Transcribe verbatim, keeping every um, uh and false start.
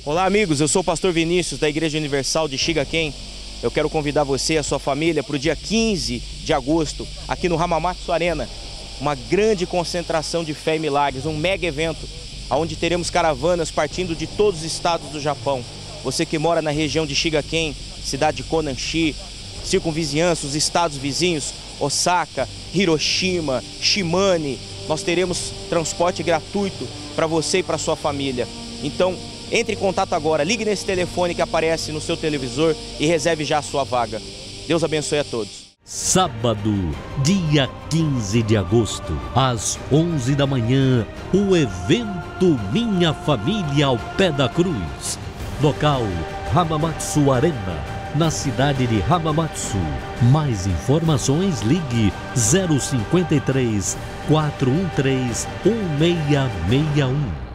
Olá amigos, eu sou o pastor Vinícius da Igreja Universal de Shigaken. Eu quero convidar você e a sua família para o dia quinze de agosto, aqui no Hamamatsu Arena, uma grande concentração de fé e milagres, um mega evento, onde teremos caravanas partindo de todos os estados do Japão. Você que mora na região de Shigaken, cidade de Konanshi, circunvizinhança, os estados vizinhos, Osaka, Hiroshima, Shimane, nós teremos transporte gratuito para você e para sua família. Então, entre em contato agora, ligue nesse telefone que aparece no seu televisor e reserve já a sua vaga. Deus abençoe a todos. Sábado, dia quinze de agosto, às onze da manhã, o evento Minha Família ao Pé da Cruz. Local, Hamamatsu Arena, na cidade de Hamamatsu. Mais informações, ligue zero cinquenta e três, quatrocentos e treze, um seis seis um.